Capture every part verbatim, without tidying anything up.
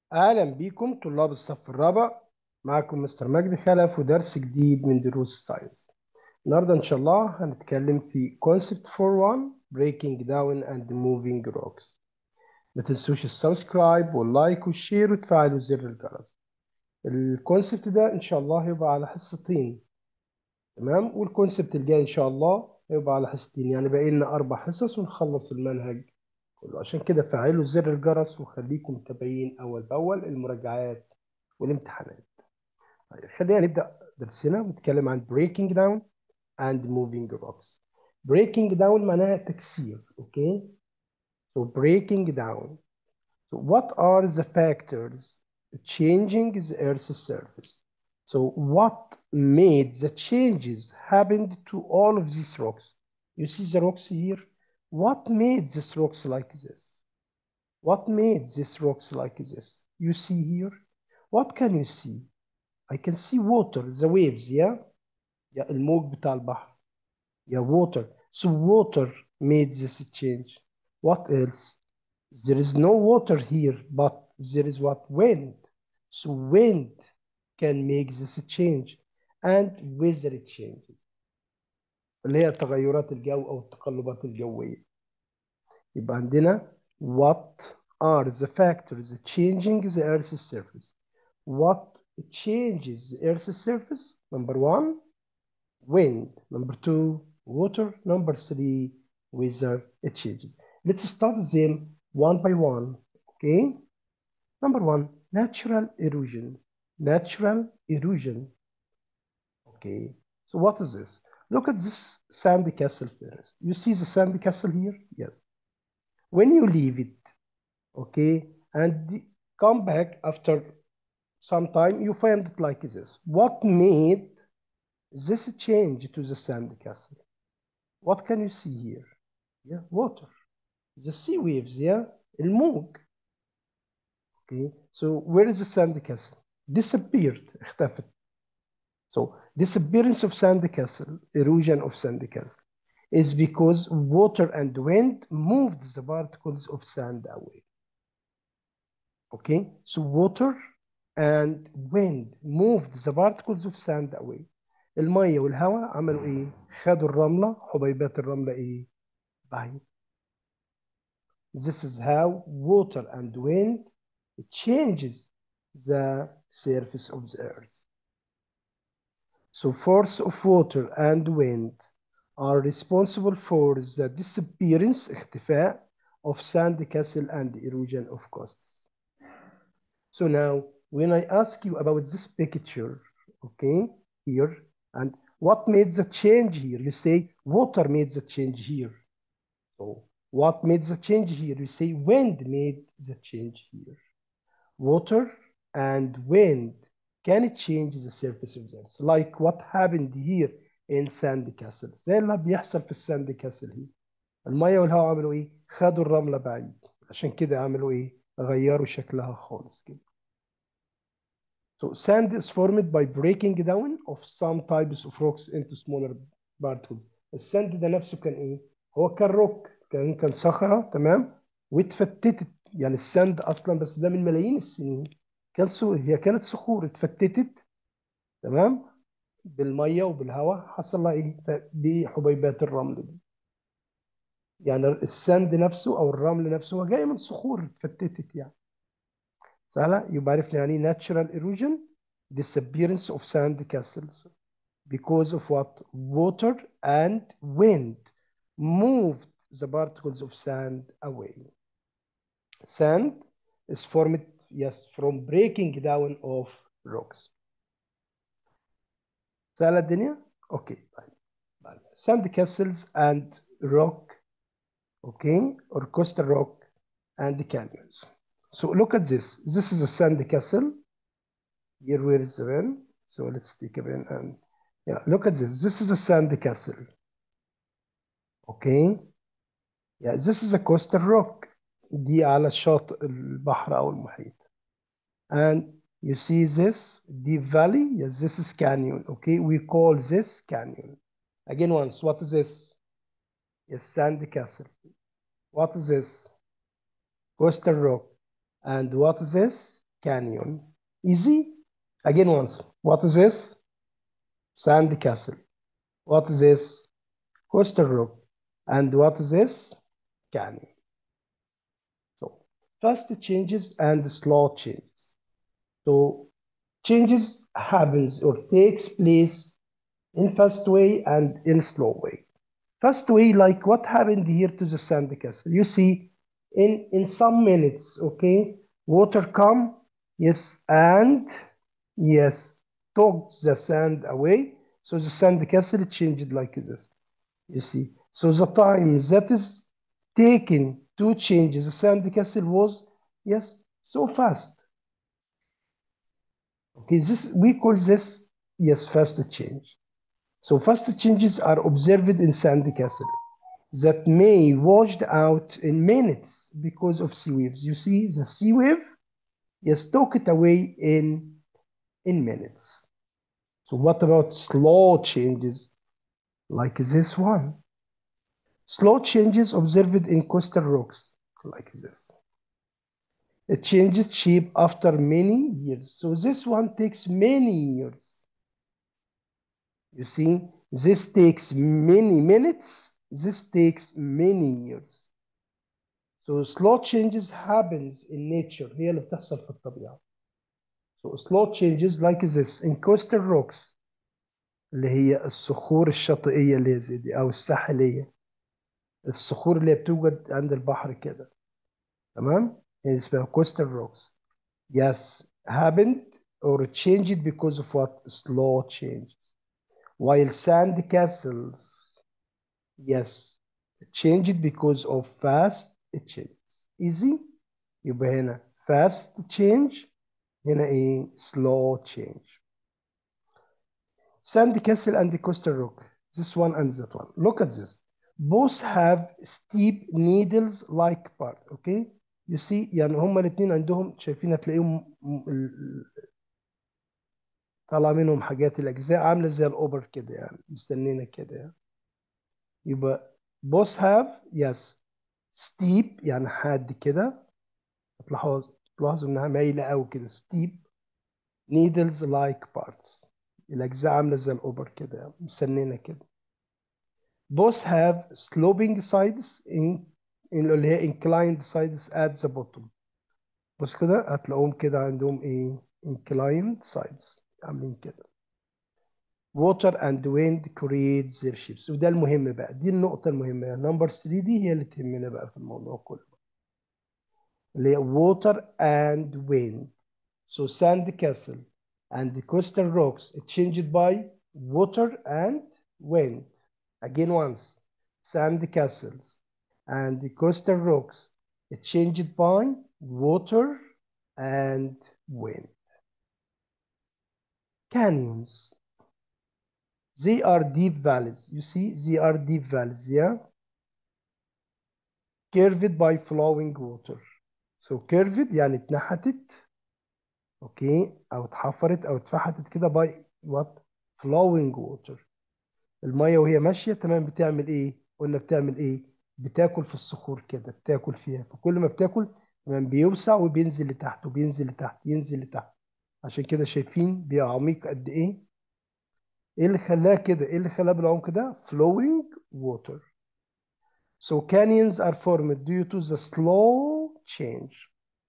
أهلا بكم طلاب الصف الرابع. معكم مستر مجدي خلف ودرس جديد من دروس الساينس. النهاردة إن شاء الله هنتكلم في Concept فور وان Breaking Down and Moving Rocks. ما تنسوش السبسكرايب واللايك والشير وتفعلوا زر الجرس. الكونسبت ده إن شاء الله هيبقى على حصتين، تمام، والكونسبت الجاي إن شاء الله هيبقى على حصتين، يعني باقي لنا أربع حصص ونخلص المنهج كله. عشان كده فعلوا زر الجرس وخليكم متابعين أول بأول المراجعات والامتحانات. طيب خلينا نبدأ درسنا ونتكلم عن breaking down and moving rocks. breaking down معناها تكسير، اوكي؟ so breaking down. So what are the factors changing the Earth's surface? So what made the changes happened to all of these rocks? You see the rocks here? What made these rocks like this? What made these rocks like this? You see here? What can you see? I can see water, the waves, yeah? يا الموج بتاع البحر، يا water. So water made this change. What else? There is no water here, but there is what? Wind. So wind can make this change. And weather changes اللي هي تغيرات الجو أو التقلبات الجوية. يبقى عندنا what are the factors changing the Earth's surface? What changes the Earth's surface? Number one, wind. Number two, water. Number three, weather changes. Let's start them one by one. Okay. Number one, natural erosion. Natural erosion. Okay. So what is this? Look at this sandy castle first. You see the sandy castle here? Yes. When you leave it, okay, and come back after some time, you find it like this. What made this change to the sandy castle? What can you see here? Yeah, water. The sea waves, yeah, الموج. Okay, so where is the sand castle? Disappeared, اختفت. So disappearance of sand castle, erosion of sand castle, is because water and wind moved the particles of sand away. Okay, so water and wind moved the particles of sand away. المية والهواء عملوا ايه؟ خدوا الرملة، حبيبات الرملة ايه؟ بعيد. This is how water and wind changes the surface of the earth. So force of water and wind are responsible for the disappearance, اختفاء, of sand castle and erosion of coasts. So now, when I ask you about this picture, okay, here, and what made the change here? You say water made the change here. So what made the change here? You say wind made the change here. Water and wind can change the surface of the earth, like what happened here in sand castle. زي اللي بيحصل في الساند كاسل هي. المية والهواء عملوا ايه؟ خدوا الرملة بعيد، عشان كده عملوا ايه؟ غيروا شكلها خالص كده. So sand is formed by breaking down of some types of rocks into smaller particles. الساند ده نفسه كان ايه؟ هو كان روك، كان كان صخرة، تمام؟ واتفتتت. يعني الساند اصلا بس ده من ملايين السنين كان سو... هي كانت صخور اتفتتت، تمام، بالميه وبالهواء، حصل لها ايه؟ بحبيبات الرمل دي. يعني الساند نفسه او الرمل نفسه هو جاي من صخور اتفتتت يعني. سهله؟ يبقى عرفنا يعني natural erosion, disappearance of sand castles because of what? Water and wind moved the particles of sand away. Sand is formed, yes, from breaking down of rocks. سهلة الدنيا؟ اوكي طيب. طيب. Sand castles and rock, okay, or coastal rock and canyons. So look at this. This is a sand castle. Here where is the pen? So let's take a pen and yeah, look at this. This is a sand castle. Okay. Yeah, this is a coastal rock. دي على شاطئ البحر أو المحيط. And you see this deep valley? Yes, this is canyon. Okay, we call this canyon. Again once, what is this? Yes, sand castle. What is this? Coastal rock. And what is this? canyon. Easy. Again once. What is this? Sand castle. What is this? Coastal rock. And what is this? Canyon. So fast changes and slow changes. So changes happens or takes place in fast way and in slow way. Fast way, like what happened here to the sand castle. You see, in in some minutes, okay, water come, yes, and yes, took the sand away. So the sand castle changed like this. You see, so the time that is taken to change the sand castle was, yes, so fast. Okay, this we call this, yes, fast change. So fast changes are observed in sand castle that may washed out in minutes because of sea waves. You see, the sea wave, yes, took it away in in minutes. So what about slow changes like this one? Slow changes observed in coastal rocks like this. It changes shape after many years. So this one takes many years. You see, this takes many minutes. This takes many years. So slow changes happens in nature. هي اللي بتحصل في الطبيعة. So slow changes like this in coastal rocks اللي هي الصخور الشاطئية اللي هي زي دي أو الساحلية. الصخور اللي بتوجد عند البحر كده. تمام؟ هي اسمها coastal rocks. Yes, happened or changed because of what? Slow change. While sand castles, yes, changed because of fast change. Easy. يبقى هنا fast change هنا ايه slow change. Sand castle and coastal rock, this one and that one. Look at this, both have steep needles like part. Okay, you see يعني هما الاثنين عندهم شايفين هتلاقيهم م- ال- طالع منهم حاجات الاجزاء عامله زي الاوبر كده يعني مستنينا كده يعني. يبقى both have yes steep يعني حاد كده تلاحظ تلاحظوا انها مايله قوي كده steep needles like parts الأجزاء عاملة زي الأوبر كده مسننة كده. both have sloping sides in اللي هي inclined sides at the bottom. بص كده هتلاقوهم كده عندهم ايه inclined sides عاملين كده. water and wind create their shapes. وده المهم بقى دي النقطة المهمة يعني نمبر ثلاثة دي هي اللي تهمنا بقى في الموضوع كله اللي هي water and wind. So sand castle and the coastal rocks changed by water and wind. Again once, sand castles and the coastal rocks changed by water and wind. Canyons, they are deep valleys. You see, they are deep valleys, yeah? Curved by flowing water. So curved يعني اتنحتت اوكي او اتحفرت او اتفحتت كده باي وات flowing water. الميه وهي ماشيه تمام بتعمل ايه قلنا بتعمل ايه بتاكل في الصخور كده بتاكل فيها فكل ما بتاكل تمام بيوسع وبينزل لتحت وبينزل لتحت ينزل لتحت عشان كده شايفين بيبقى عميق قد ايه. ايه اللي خلاه كده ايه اللي خلاه بالعمق ده flowing water. So canyons are formed due to the slow change.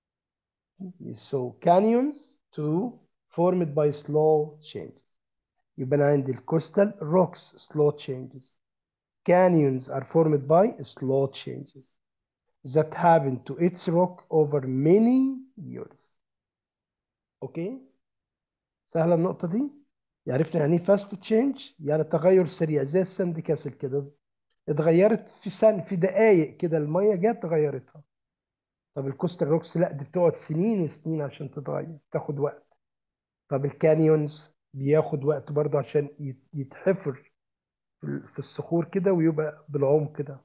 So canyons too formed by slow changes. يبقى أنا عندي الكوستال rocks slow changes. Canyons are formed by slow changes that happen to its rock over many years. اوكي سهلة النقطة دي. عرفنا يعني ايه fast change يعني تغير سريع زي الساند كاسل كده اتغيرت في سن في دقايق كده المية جت غيرتها. طب الكوستال روكس لا دي بتقعد سنين وسنين عشان تتغير تاخد وقت. طب الكانيونز بياخد وقت برضه عشان يت- يتحفر في في الصخور كده ويبقى بالعمق كده.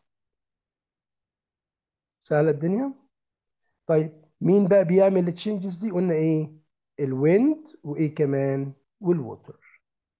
سهلة الدنيا. طيب مين بقى بيعمل التشينجز دي قلنا ايه الويند وايه كمان والووتر.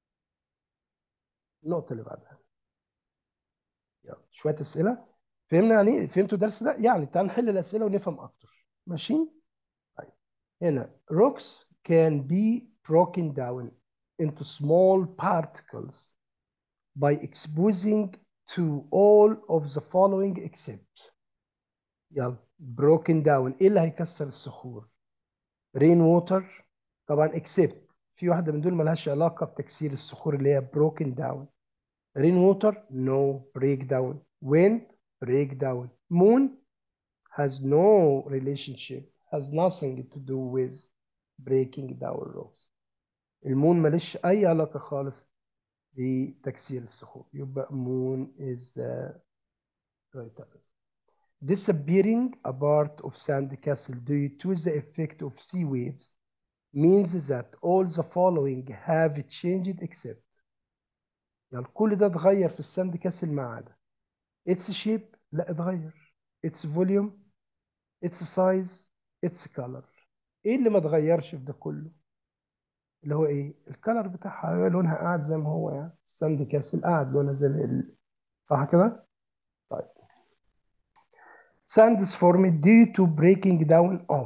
النقطة اللي بعدها يلا شوية أسئلة. فهمنا يعني ايه فهمتوا الدرس ده يعني تعال نحل الأسئلة ونفهم أكتر ماشي. طيب هنا rocks can be broken down into small particles by exposing to all of the following except. يلا broken down. ايه اللي هيكسر الصخور؟ rain water طبعا except في واحدة من دول ملهاش علاقة بتكسير الصخور اللي هي broken down. rain water no break down. wind break down. moon has no relationship, has nothing to do with breaking down rocks. المون ماليش أي علاقة خالص بتكسير الصخور. يبقى moon is the right answer. Disappearing a part of sandcastle due to the effect of sea waves means that all the following have changed except. يعني كل ده اتغير في الساند كاسل ما عدا its shape لا اتغير, its volume, its size, its color. ايه اللي ما اتغيرش في ده كله؟ اللي هو ايه؟ الكلر بتاعها لونها قاعد زي ما هو. يعني الساند كاسل قاعد لونها زي ال... صح كده؟ طيب sand is formed due to breaking down of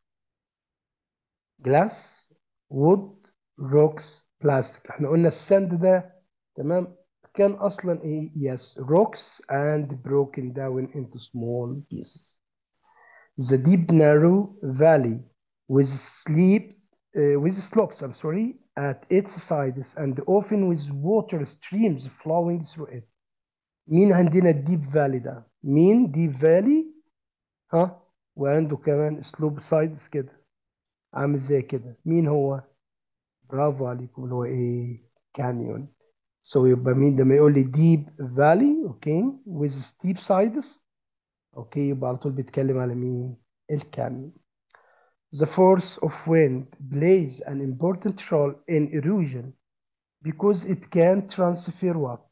glass, wood, rocks, plastic. احنا قلنا الساند ده تمام كان اصلا ايه؟ yes rocks and broken down into small pieces. The deep narrow valley with sleep uh, with slopes I'm sorry at its sides and often with water streams flowing through it. مين عندنا الديب فالي ده؟ مين ديب فالي؟ ها وعنده كمان سلوب سايدز كده عامل زي كده. مين هو؟ برافو عليكم اللي هو ايه؟ كانيون. سو so يبقى مين لما يقول لي ديب فالي اوكي with steep sides اوكي يبقى على طول بيتكلم على مين؟ الكانيون. The force of wind plays an important role in erosion because it can transfer what؟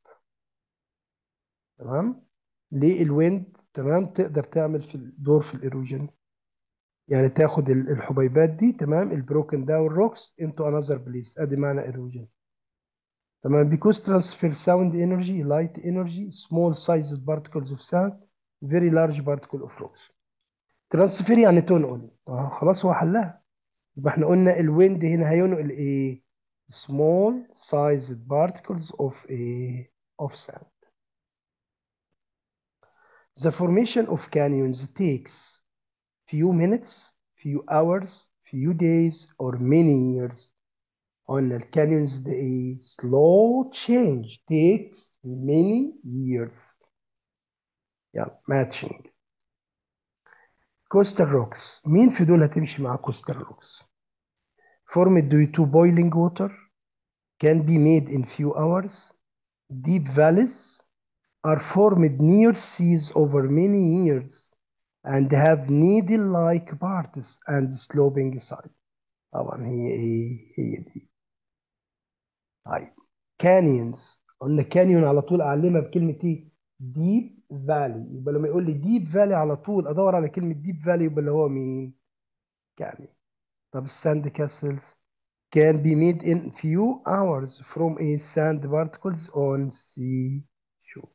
تمام؟ ليه الويند تمام تقدر تعمل في الدور في الايروجن؟ يعني تاخد الحبيبات دي تمام البروكن داون روكس into another place. ادي معنى erosion. تمام because transfer sound energy, light energy, small sized particles of sand, very large particle of rocks. ترانسفير يعني تنقل. آه خلاص هو حلها. يبقى احنا قلنا الويند هنا هينقل ايه؟ small sized particles of a of sand. The formation of canyons takes few minutes, few hours, few days or many years. قلنا الكانيونز ده ايه؟ slow change takes many years. يلا matching. coastal rocks مين في دول هتمشي مع coastal rocks؟ formed due to boiling water can be made in few hours. Deep valleys are formed near seas over many years and have needle-like parts and sloping sides. طبعا هي ايه؟ هي دي. طيب canyons قلنا كانيون على طول اعلمها بكلمه ايه؟ ديب فالي. يبقى لما يقول لي ديب فالي على طول ادور على كلمه ديب فالي يبقى اللي هو مين؟ كانيون. طب الساند كاسلز can be made in few hours from a sand particles on sea shore.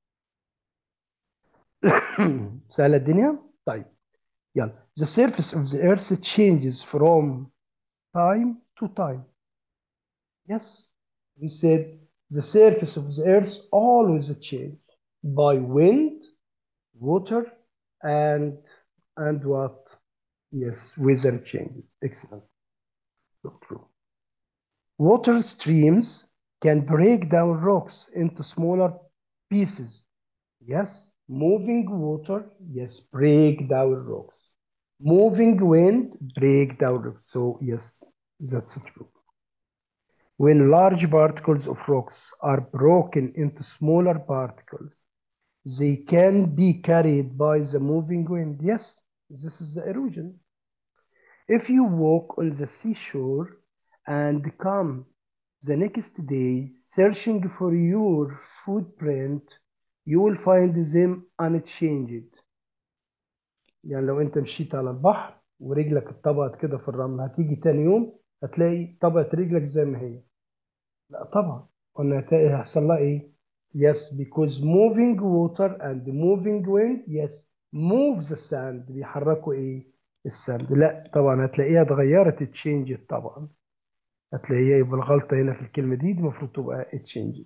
سهلة الدنيا؟ طيب يلا the surface of the earth changes from time to time. Yes we said the surface of the earth always change by wind, water and and what? Yes weather changes. Excellent. So true. Water streams can break down rocks into smaller pieces. Yes, moving water, yes, break down rocks. Moving wind, break down rocks. So, yes, that's true. When large particles of rocks are broken into smaller particles, they can be carried by the moving wind. Yes, this is the erosion. If you walk on the seashore and come the next day searching for your footprint, you will find them unchanged. يعني لو انت مشيت على البحر ورجلك اتطبقت كده في الرمل هتيجي تاني يوم هتلاقي طبقة رجلك زي ما هي. لا طبعا قلنا هيحصل لها ايه؟ Yes because moving water and moving wind yes move the sand بيحركوا ايه؟ الساند. لا طبعا هتلاقيها اتغيرت اتشينجت طبعا. هتلاقيها يبقى الغلطة هنا في الكلمة دي دي المفروض تبقى اتشينجت.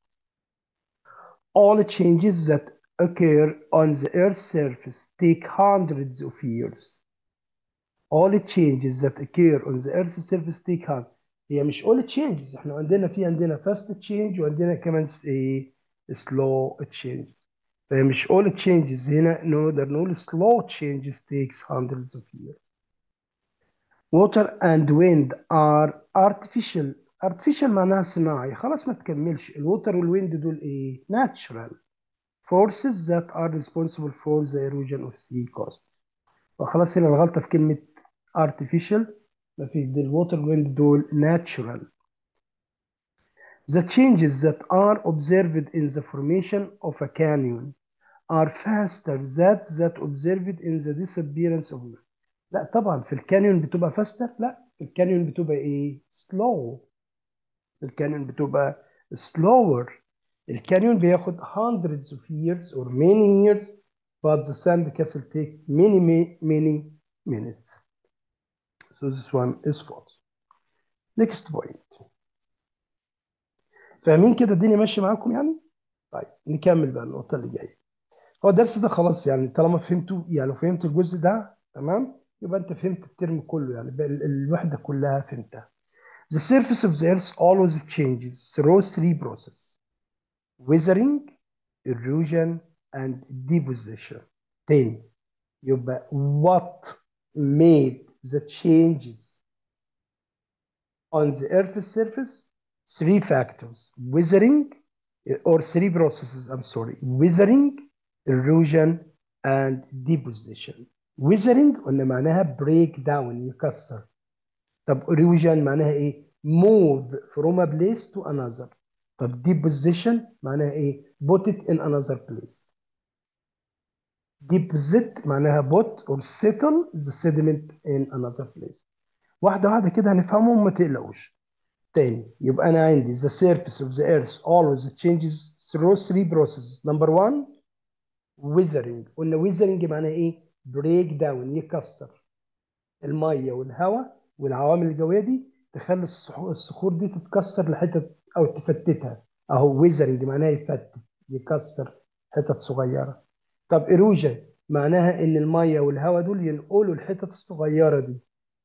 All changes that occur on the Earth's surface take hundreds of years. All changes that occur on the Earth's surface take hundreds. هي مش all changes، احنا عندنا في عندنا fast change وعندنا كمان س- ايه slow change. فهي مش all changes، هنا نقدر نقول slow changes takes hundreds of years. Water and wind are artificial. artificial معناها صناعي، خلاص ما تكملش. الووتر والويند دول ايه natural forces that are responsible for the erosion of sea coasts. فخلاص هنا الغلطة في كلمة artificial، ما في دي الووتر والويند دول natural. The changes that are observed in the formation of a canyon are faster than that observed in the disappearance of water. لا طبعا في الكانيون بتبقى faster، لا في الكانيون بتبقى ايه slow. الكانيون بتبقى slower. الكانيون بياخد hundreds of years or many years, but the sand castle take many many many minutes. So this one is false. Next point. فاهمين كده الدنيا ماشيه معاكم يعني؟ طيب نكمل بقى النقطه اللي جايه. هو الدرس ده خلاص يعني طالما فهمتوا، يعني لو فهمت الجزء ده تمام يبقى انت فهمت الترم كله، يعني بقى ال- الوحده كلها فهمتها. The surface of the earth always changes through three processes: weathering, erosion, and deposition. تاني يبقى what made the changes on the earth's surface? Three factors: weathering, or three processes, I'm sorry: weathering, erosion, and deposition. weathering قلنا معناها break down يكسر. طب erosion معناها ايه؟ move from a place to another. طب deposition معناها ايه؟ put it in another place. deposit معناها put or settle the sediment in another place. واحدة واحدة كده هنفهمهم ما تقلقوش. تاني يبقى أنا عندي the surface of the earth always changes through three processes. Number one weathering. قلنا weathering معناها ايه؟ break down يكسر. الميه والهواء والعوامل الجويه دي تخلي الصخور الصخور دي تتكسر لحتت او تفتتها. اهو ويزرنج معناها يفتت يكسر حتت صغيره. طب ايروجن معناها ان الميه والهواء دول ينقلوا الحتت الصغيره دي.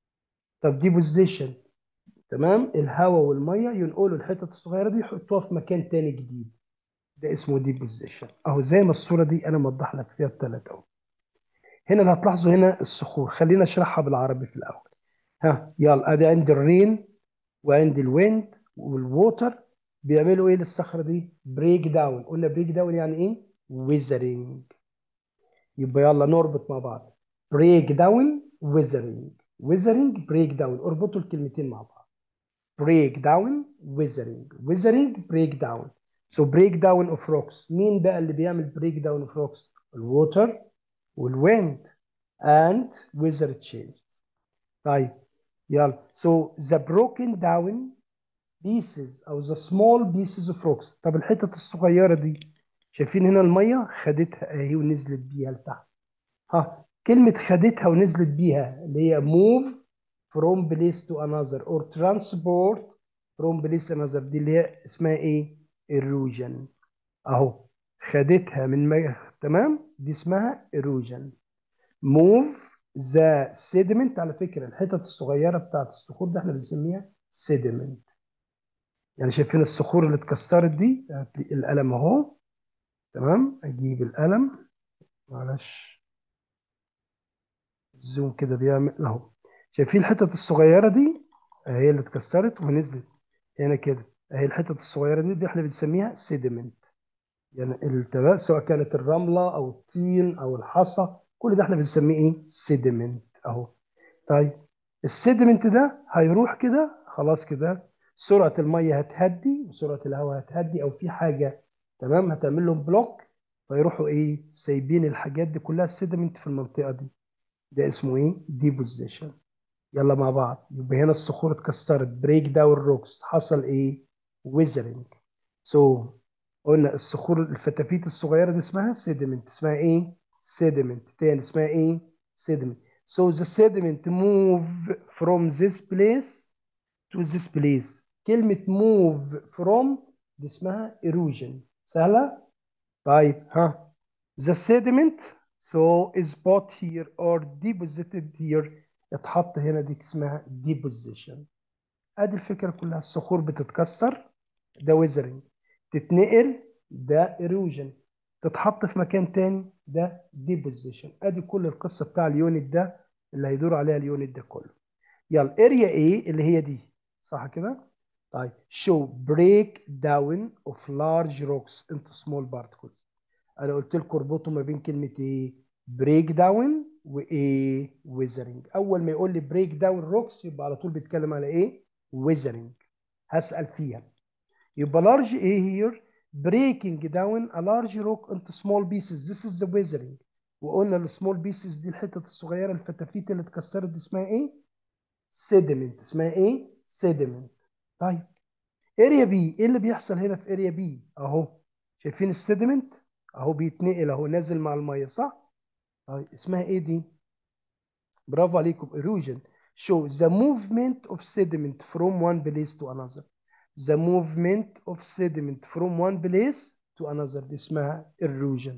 طب ديبوزيشن تمام، الهواء والميه ينقلوا الحتت الصغيره دي يحطوها في مكان تاني جديد، ده اسمه ديبوزيشن. اهو زي ما الصوره دي انا موضح لك فيها الثلاثه اهو. هنا اللي هتلاحظوا هنا الصخور، خلينا اشرحها بالعربي في الاول. ها يلا ادي عندي الرين وعندي الويند والووتر، بيعملوا ايه للصخره دي؟ بريك داون. قلنا بريك داون يعني ايه؟ ويزرنج. يبقى يلا نربط مع بعض: بريك داون ويزرنج. ويزرنج بريك داون، اربطوا الكلمتين مع بعض: بريك داون ويزرنج، ويزرنج بريك داون. سو بريك داون اوف روكس، مين بقى اللي بيعمل بريك داون اوف روكس؟ الووتر والويند and weather change. طيب يلا so the broken down pieces او the small pieces of rocks. طب الحتت الصغيره دي شايفين هنا الميه خدتها اهي ونزلت بيها لتحت. ها كلمه خدتها ونزلت بيها اللي هي move from place to another or transport from place to another، دي اللي هي اسمها ايه؟ erosion. اهو خدتها من ميه تمام، دي اسمها erosion. move the sediment، على فكره الحتت الصغيره بتاعت الصخور ده احنا بنسميها sediment. يعني شايفين الصخور اللي اتكسرت دي؟ القلم اهو تمام، اجيب القلم معلش، الزوم كده بيعمل اهو. شايفين الحتت الصغيره دي هي اللي اتكسرت ونزلت هنا كده اهي. الحتت الصغيره دي, دي احنا بنسميها سيديمنت. يعني التبا سواء كانت الرمله او الطين او الحصى، كل ده احنا بنسميه ايه؟ سيديمنت اهو. طيب السيديمنت ده هيروح كده خلاص كده، سرعة المية هتهدي وسرعة الهواء هتهدي او في حاجة تمام هتعمل لهم بلوك، فيروحوا ايه؟ سايبين الحاجات دي كلها السيديمنت في المنطقة دي، ده اسمه ايه؟ ديبوزيشن. يلا مع بعض يبقى هنا الصخور اتكسرت، بريك داون روكس، حصل ايه؟ ويزرنج. سو so, قلنا الصخور الفتافيت الصغيرة دي اسمها سيديمنت. اسمها ايه؟ سيديمنت. تاني اسمها ايه؟ سيديمنت. So the sediment move from this place to this place. كلمة move from دي اسمها erosion. سهلة؟ طيب ها. The sediment so is put here or deposited here. اتحط هنا دي اسمها deposition. ادي الفكرة كلها. الصخور بتتكسر ده weathering. تتنقل ده erosion. تتحط في مكان تاني ده deposition. ادي كل القصة بتاع اليونت ده اللي هيدور عليها اليونت ده كله. يلا اريا ايه اللي هي دي صح كده. طيب show break down of large rocks into small particles. انا قلت لكم اربطوا ما بين كلمه ايه بريك داون وايه ويزرنج. اول ما يقول لي بريك داون روكس يبقى على طول بيتكلم على ايه ويزرنج. هسأل فيها. يبقى large ايه here breaking down a large rock into small pieces. This is the weathering. وقلنا السمول بيسز دي الحتت الصغيره الفتافيت اللي اتكسرت دي اسمها ايه sediment. اسمها ايه sediment. طيب اريا بي ايه اللي بيحصل هنا في اريا بي اهو. شايفين السيدمنت اهو بيتنقل اهو نازل مع الميه صح. طيب اسمها ايه دي برافو عليكم erosion. show the movement of sediment from one place to another. the movement of sediment from one place to another دي اسمها erosion.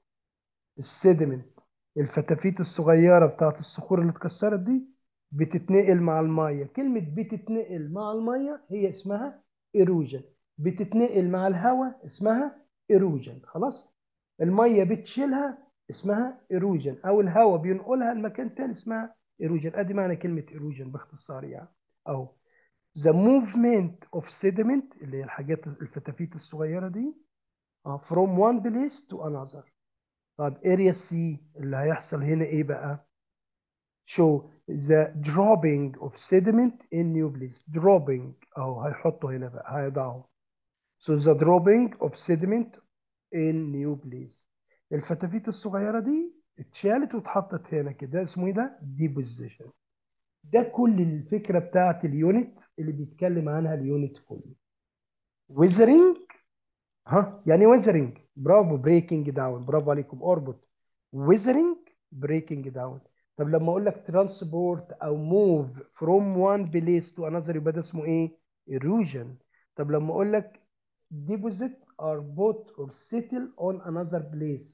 السيدمنت الفتافيت الصغيره بتاعت الصخور اللي اتكسرت دي بتتنقل مع الميه. كلمه بتتنقل مع الميه هي اسمها erosion. بتتنقل مع الهواء اسمها erosion. خلاص. الميه بتشيلها اسمها erosion او الهواء بينقلها لمكان تاني اسمها erosion. ادي معنى كلمه erosion باختصار يعني اهو. the movement of sediment اللي هي الحاجات الفتافيت الصغيره دي اه from one place to another. طب اريا سي اللي هيحصل هنا ايه بقى show the dropping of sediment in new place. dropping اهو هيحطه هنا بقى هيضعه. so the dropping of sediment in new place. الفتافيت الصغيرة دي اتشالت واتحطت هنا كده اسمه ايه ده deposition. ده كل الفكرة بتاعت اليونت اللي بيتكلم عنها اليونت كله. weathering ها يعني ويزرنج برافو بريكنج داون برافو عليكم اربط ويزرنج بريكنج داون. طب لما اقول لك ترانسبورت او موف فروم وان بليس تو انذر يبقى ده اسمه ايه erosion. طب لما اقول لك deposit or put or settle on another place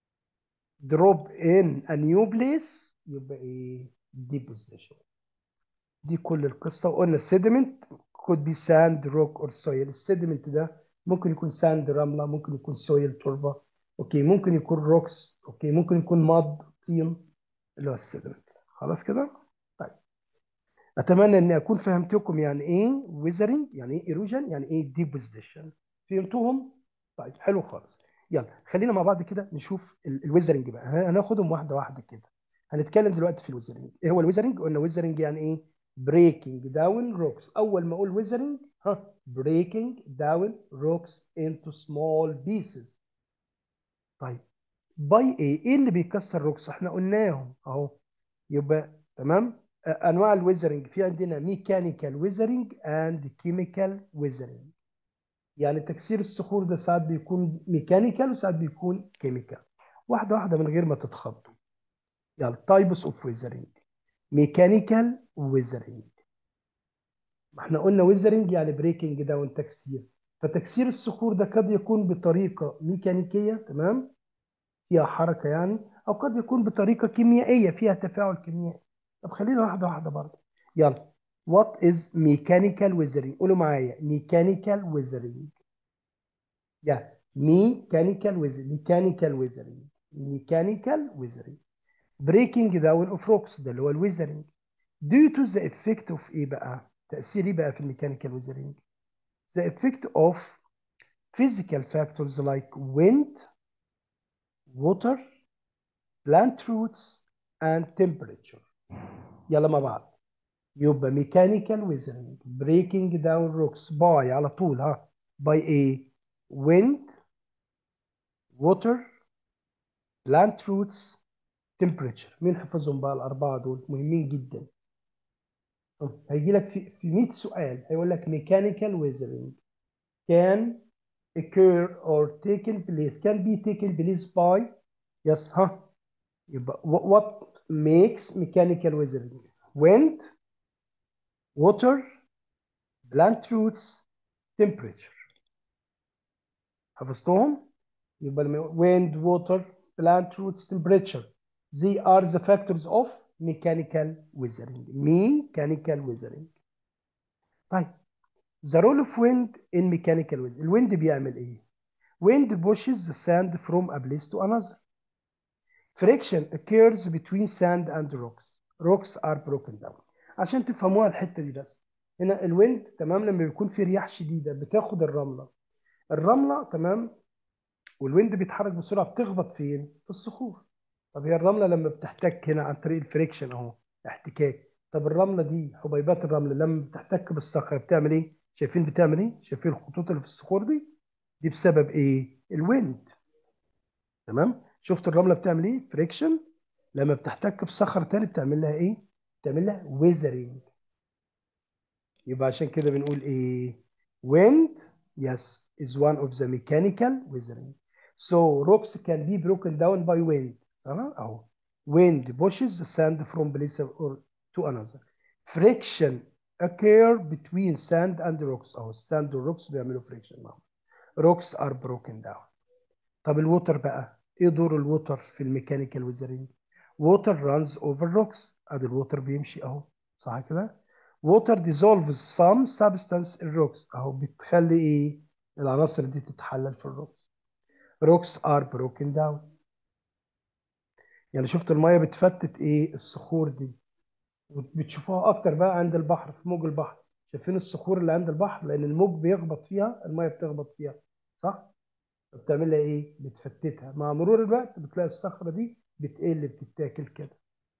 drop in a new place يبقى ايه deposition. دي كل القصة. وقلنا السيدمنت could be sand rock or soil. السيدمنت ده ممكن يكون ساند رملة ممكن يكون سويل تربة اوكي ممكن يكون روكس اوكي ممكن يكون ماد طين اللي هو السيدمنت. خلاص كده. طيب اتمنى اني اكون فهمتكم يعني ايه ويزرنج يعني ايه ايروجن يعني ايه ديبوزيشن. فهمتوهم. طيب حلو خالص. يلا خلينا مع بعض كده نشوف الويزرنج بقى هناخدهم واحده واحده كده. هنتكلم دلوقتي في الويزرنج. ايه هو الويزرنج؟ قلنا ويزرنج يعني ايه بريكنج داون روكس. اول ما اقول ويزرنج ها بريكنج داون روكس انتو سمول بيسز. طيب باي ايه ايه اللي بيكسر روكس احنا قلناهم اهو. يبقى تمام. انواع الويزرنج في عندنا ميكانيكال ويزرنج اند كيميكال ويزرنج. يعني تكسير الصخور ده ساعات بيكون ميكانيكال وساعات بيكون كيميكال. واحده واحده من غير ما تتخضوا. يلا تايبس اوف ويزرنج. ميكانيكال ويزرنج. ما احنا قلنا ويزرنج يعني بريكنج داون تكسير. فتكسير الصخور ده قد يكون بطريقه ميكانيكيه تمام فيها حركه يعني او قد يكون بطريقه كيميائيه فيها تفاعل كيميائي. طب خلينا واحده واحده برضه. يلا what is mechanical weathering؟ قولوا معايا mechanical weathering. يا mechanical weathering mechanical weathering mechanical weathering breaking down of rocks ده اللي هو الويزرنج. due to the effect of ايه بقى تأثير ايه بقى في الميكانيكال ويزرنج the effect of physical factors like wind water plant roots and temperature. يلا مع بعض. يبقى mechanical weathering breaking down rocks by على طول ها by a wind water plant roots temperature. مين حفظهم بقى الأربعة دول مهمين جدا. هيجي لك في في مية سؤال هيقول لك mechanical weathering can occur or taken place can be taken place by yes ها يبقى what makes mechanical weathering. Wind, water, plant roots, temperature. حفظتهم؟ يبقى wind, water, plant roots, temperature. They are the factors of mechanical weathering. Mechanical weathering. طيب. The role of wind in mechanical weathering. الويند بيعمل ايه؟ Wind pushes the sand from a place to another. Friction occurs between sand and rocks. Rocks are broken down. عشان تفهموها الحتة دي بس. هنا الويند تمام لما بيكون في رياح شديدة بتاخد الرملة. الرملة تمام والويند بيتحرك بسرعة بتخبط فين؟ في الصخور. طب هي الرملة لما بتحتك هنا عن طريق الفريكشن اهو احتكاك. طب الرملة دي حبيبات الرمل لما بتحتك بالصخرة بتعمل ايه؟ شايفين بتعمل ايه؟ شايفين الخطوط اللي في الصخور دي؟ دي بسبب ايه؟ الويند. تمام؟ شفت الرملة بتعمل ايه؟ فريكشن. لما بتحتك بصخر تاني بتعمل لها ايه؟ بتعمل لها ويزرينج. يبقى عشان كده بنقول ايه؟ wind yes is one of the mechanical weathering. So rocks can be broken down by wind. تمام اهو. Wind pushes the sand from place or to another. Friction occur between sand and rocks. اهو sand والrocks بيعملوا friction معاهم. Rocks are broken down. طب الووتر بقى ايه دور الووتر في الميكانيكال ويزرينج؟ ووتر runs over rocks. ادي الووتر بيمشي اهو صح كده؟ water dissolves some substance in rocks اهو بتخلي ايه العناصر دي تتحلل في الروكس. rocks are broken down. يعني شفت الميه بتفتت ايه الصخور دي بتشوفوها اكتر بقى عند البحر في موج البحر. شايفين الصخور اللي عند البحر لان الموج بيخبط فيها الميه بتخبط فيها صح؟ بتعمل لها ايه؟ بتفتتها. مع مرور الوقت بتلاقي الصخره دي بتقل بتتاكل كده.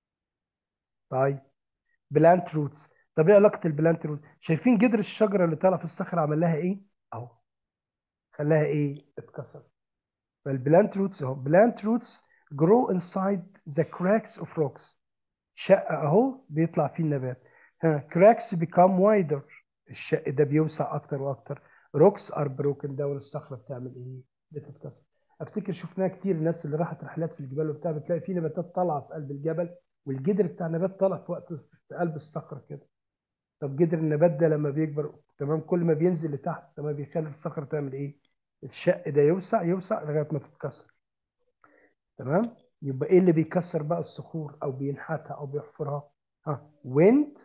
طيب بلانت روتس. طب ايه علاقه البلانت روت؟ شايفين جذر الشجره اللي طالع في الصخره عمل لها ايه؟ اهو خلاها ايه؟ اتكسر. فالبلانت روتس اهو بلانت روتس grow inside the cracks of rocks. شق اهو بيطلع فيه النبات. ها cracks become wider. الشق ده بيوسع اكتر واكتر. rocks are broken down. الصخره بتعمل ايه؟ بتتكسر. افتكر شفناها كتير الناس اللي راحت رحلات في الجبال وبتاع بتلاقي فيه نباتات طالعه في قلب الجبل والجدر بتاع النبات طالع في وقت في قلب الصخره كده. طب جدر النبات ده لما بيكبر تمام كل ما بينزل لتحت تمام بيخلي الصخره تعمل ايه؟ الشق ده يوسع يوسع لغايه ما تتكسر. تمام. يبقى ايه اللي بيكسر بقى الصخور او بينحتها او بيحفرها؟ ها wind,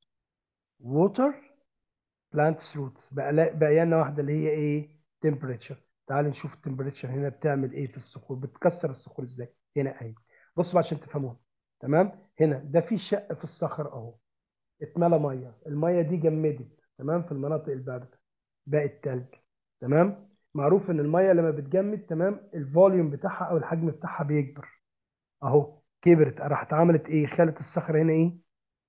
water, plants roots. بقى لا بقى لنا واحده اللي هي ايه؟ temperature. تعال نشوف التمبريتشر هنا بتعمل ايه في الصخور بتكسر الصخور ازاي. هنا اهي بص بقى عشان تفهموها. تمام. هنا ده في شق في الصخر اهو اتملى ميه. الميه دي جمدت تمام في المناطق البارده بقت تلج. تمام. معروف ان الميه لما بتجمد تمام الفوليوم بتاعها او الحجم بتاعها بيكبر. اهو كبرت راحت عملت ايه؟ خلت الصخره هنا ايه؟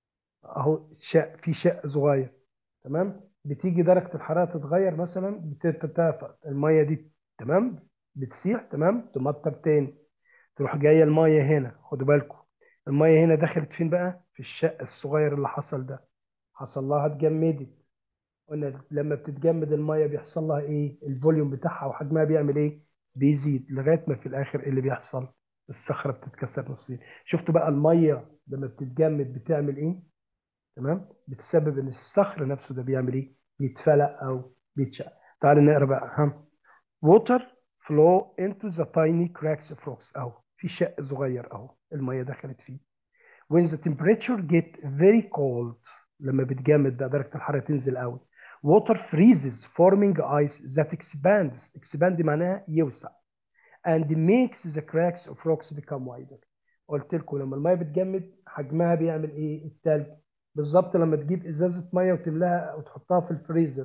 اهو شق في شق صغير. تمام. بتيجي درجه الحراره تتغير مثلا بتتدفى الميه دي. تمام. بتسيح تمام تمطر تاني. تروح جايه الميه هنا خدوا بالكم. الميه هنا دخلت فين بقى؟ في الشق الصغير اللي حصل ده. حصل لها اتجمدت. قلنا لما بتتجمد الميه بيحصل لها ايه؟ الفوليوم بتاعها وحجمها بيعمل ايه؟ بيزيد لغايه ما في الاخر إيه اللي بيحصل؟ الصخره بتتكسر نصين. شفتوا بقى الميه لما بتتجمد بتعمل ايه؟ تمام. بتسبب ان الصخر نفسه ده بيعمل ايه؟ بيتفلق او بيتشق. تعالوا نقرا بقى. ها water flow into the tiny cracks of rocks اهو في شق صغير اهو الميه دخلت فيه. when the temperature get very cold لما بتجمد بقى درجة الحرارة تنزل قوي water freezes forming ice that expands. expand معناها يوسع and makes the cracks of rocks become wider. قلت لكم لما الميه بتجمد حجمها بيعمل ايه؟ التلج. بالظبط لما تجيب ازازه ميه وتملاها وتحطها في الفريزر.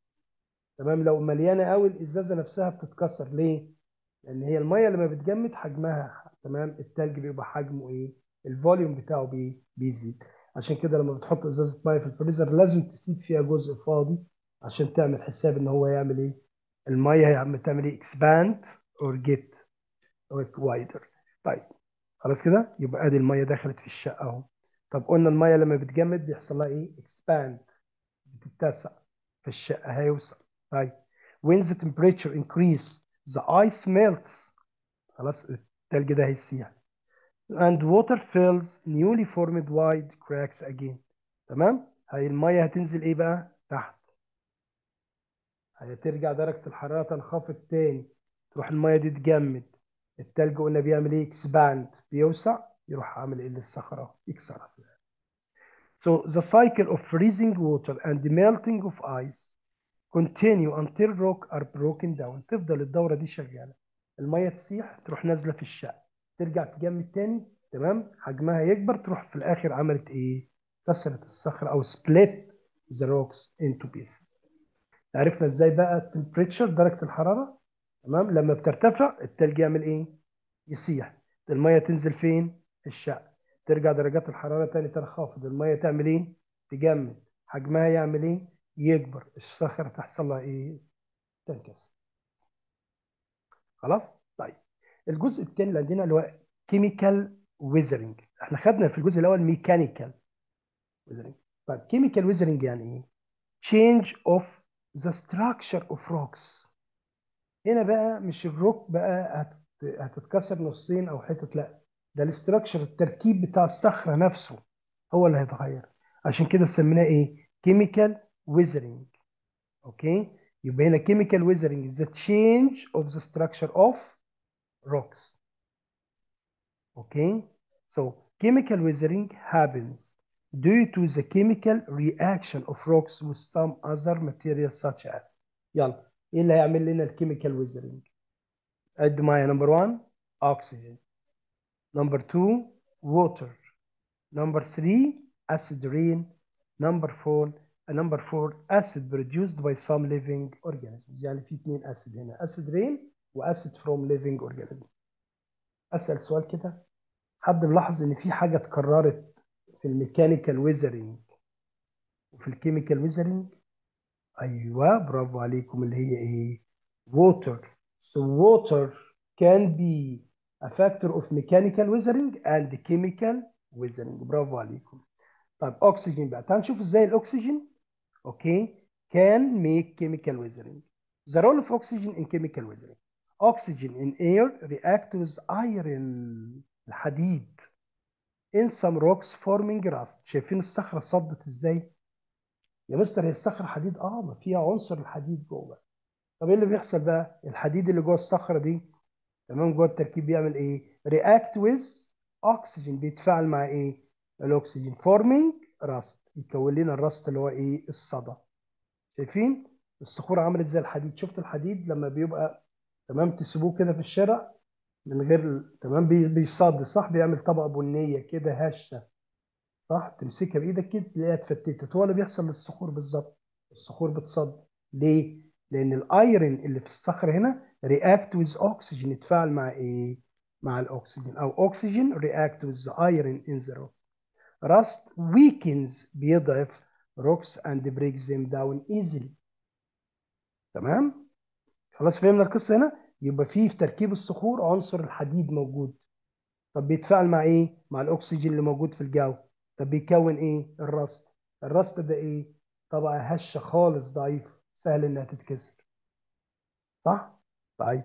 تمام. لو مليانه قوي الازازه نفسها بتتكسر. ليه؟ لان هي الميه لما بتجمد حجمها تمام التلج بيبقى حجمه ايه؟ الفوليوم بتاعه بي بيزيد. عشان كده لما بتحط ازازه ميه في الفريزر لازم تسيب فيها جزء فاضي عشان تعمل حساب ان هو يعمل ايه؟ الميه يا عم تعمل ايه؟ expand or get wider. طيب خلاص كده يبقى ادي الميه دخلت في الشقه اهو. طب قلنا الميه لما بتجمد بيحصل لها ايه؟ expand بتتسع في الشقه هيوسع. طيب when the temperature increase the ice melts. خلاص التلج ده هيسيح. and water fills newly formed wide cracks again. تمام. هي الميه هتنزل ايه بقى تحت، هترجع درجه الحراره تنخفض تاني، تروح الميه دي تجمد. التلج قلنا بيعمل ايه؟ اكسباند، بيوسع، يروح عامل ايه للصخره؟ يكسرها. So the cycle of freezing water and the melting of ice continue until rock are broken down. تفضل الدورة دي شغالة، المية تسيح تروح نازلة في الشقة، ترجع تجمد تاني، تمام، حجمها يكبر، تروح في الآخر عملت إيه؟ كسرت الصخرة أو split the rocks into pieces. عرفنا إزاي بقى التمبريتشر، درجة الحرارة، تمام، لما بترتفع التلج يعمل إيه؟ يسيح، المية تنزل فين؟ في الشقة، ترجع درجات الحرارة تاني تنخفض، المية تعمل إيه؟ تجمد، حجمها يعمل إيه؟ يكبر، الصخرة تحصل لها إيه؟ تنكسر. خلاص؟ طيب الجزء الثاني اللي عندنا اللي هو كيميكال ويزرنج. احنا خدنا في الجزء الاول ميكانيكال ويزرنج. طيب كيميكال ويزرنج يعني ايه؟ change of the structure of rocks. هنا بقى مش الروك بقى هت... هتتكسر نصين او حتت، لا، ده الاستراكشر، التركيب بتاع الصخره نفسه هو اللي هيتغير. عشان كده سميناه ايه؟ كيميكال ويزرنج. اوكي، يبقى هنا chemical weathering is the change of the structure of rocks. Okay, so chemical weathering happens due to the chemical reaction of rocks with some other materials such as. يلا، ايه اللي هيعمل لنا الكيميكال ويزرنج؟ عد معايا. نمبر واحد oxygen، نمبر اتنين water، نمبر تلاتة acid rain، نمبر اربعة نمبر اربعة acid produced by some living organisms. يعني في اثنين acid هنا، acid rain وacid from living organisms. اسال سؤال كده، حد ملاحظ ان في حاجه اتكررت في الميكانيكال ويزرنج وفي الكيميكال ويزرنج؟ ايوه برافو عليكم، اللي هي ايه؟ water. So water can be a factor of mechanical weathering and chemical weathering. برافو عليكم. طيب اكسجين بقى، تعال نشوف ازاي الاكسجين، اوكي، can make chemical weathering. The role of oxygen in chemical weathering. Oxygen in air react with iron، الحديد، in some rocks forming rust. شايفين الصخرة صدت ازاي؟ يا مستر هي الصخرة حديد، اه ما فيها عنصر الحديد جوه. طب ايه اللي بيحصل بقى؟ الحديد اللي جوه الصخرة دي، تمام، جوه التركيب بيعمل ايه؟ react with oxygen، بيتفاعل مع ايه؟ الاكسجين forming rust، يكون لنا الرست اللي هو ايه؟ الصدى. شايفين الصخور عملت زي الحديد؟ شفت الحديد لما بيبقى، تمام، تسيبوه كده في الشارع من غير، تمام، بي- بيصد، صح، بيعمل طبقة بنية كده هشة، صح، تمسكها بايدك كده تلاقيها اتفتتت. هو اللي بيحصل للصخور بالظبط، الصخور بتصد. ليه؟ لان الايرن اللي في الصخر هنا رياكت ويز اوكسجين، يتفاعل مع ايه؟ مع الاكسجين، او اوكسجين رياكت ويز ايرن ان ذا روك. راست ويكنز، بيضعف روكس اند بريك them داون ايزلي. تمام، خلاص فهمنا القصه هنا. يبقى في في تركيب الصخور عنصر الحديد موجود، طب بيتفاعل مع ايه؟ مع الاكسجين اللي موجود في الجو، طب بيكون ايه؟ الرصد. الرصد ده ايه؟ طبقه هشه خالص ضعيفه، سهل انها تتكسر، صح؟ طيب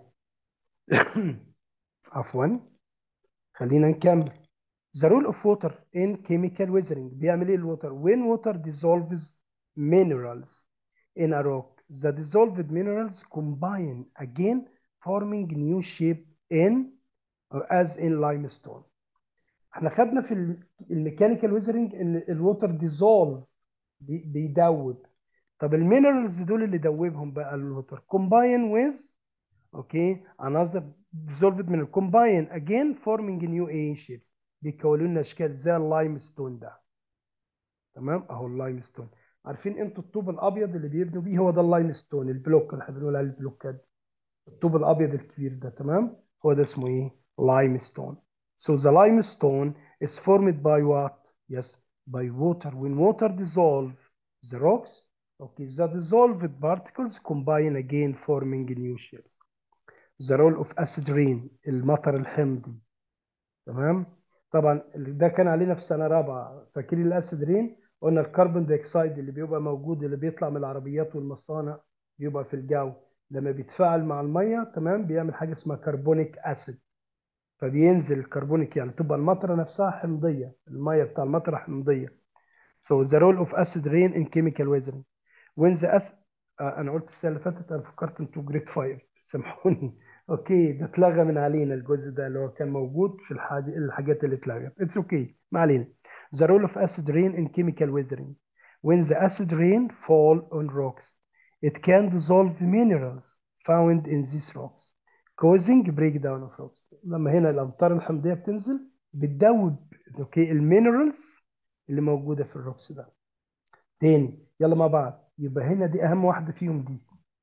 عفوا، خلينا نكمل. The role of water in chemical weathering. بيعمل ايه الووتر؟ When water dissolves minerals in a rock, the dissolved minerals combine again forming new shape in as in limestone. احنا خدنا في الميكانيكال ويزرنج ان الووتر ديزولف، بيدوب. طب المينرالز دول اللي دوبهم بقى الووتر كومباين ويز، اوكي، انذر ديزولفد من الكومباين اجين فورمينج نيو ايه شيب، بيكونوا لنا اشكال زي اللايم ستون ده. تمام، اهو اللايم ستون، عارفين انتوا الطوب الابيض اللي بيبنوا بيه؟ هو ده اللايم ستون، البلوك اللي احنا بنقول عليه البلوكات، الطوب الابيض الكبير ده، تمام، هو ده اسمه ايه؟ limestone. So the limestone is formed by what? Yes, by water. When water dissolve the rocks, okay, the dissolved particles combine again forming new shapes. The role of acid rain، المطر الحمضي، تمام. طبعا ده كان علينا في سنه رابعه، فاكرين الاسيد رين؟ قلنا الكربون دايوكسيد اللي بيبقى موجود، اللي بيطلع من العربيات والمصانع، بيبقى في الجو، لما بيتفاعل مع الميه، تمام، بيعمل حاجه اسمها كربونيك اسيد. فبينزل الكربونيك، يعني تبقى المطره نفسها حمضيه، الميه بتاع المطره حمضيه. so the role of acid rain in chemical weathering when the acid آه انا قلت السنه اللي فاتت، انا فكرت انتوا جريد خمسة، سامحوني. اوكي، ده اتلغى من علينا الجزء ده اللي هو كان موجود في الحاج... الحاجات اللي اتلغت. اتس اوكي okay. ما علينا. the role of acid rain in chemical weathering when the acid rain fall on rocks it can dissolve minerals found in these rocks causing breakdown of rocks. لما هنا الامطار الحمضيه بتنزل بتدوب اوكي المينرالز اللي موجوده في الروكس ده. تاني يلا مع بعض، يبقى هنا دي اهم واحده فيهم دي.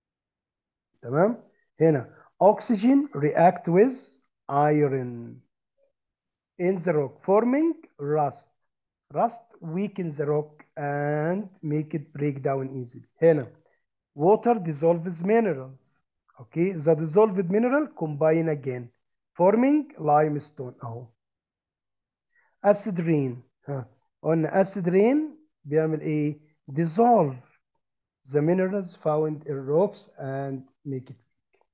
تمام. هنا oxygen react with iron in the rock forming rust. rust weakens the rock and make it break down easily. هنا water dissolves minerals. okay, the dissolved mineral combine again forming limestone اهو. acid rain ها قلنا acid rain بيعمل ايه؟ dissolve the minerals found in rocks and make it.